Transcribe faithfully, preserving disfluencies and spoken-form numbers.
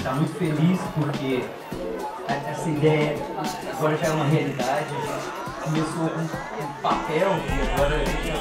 está muito feliz porque essa ideia agora já é uma realidade. A gente começou com um papel e agora a gente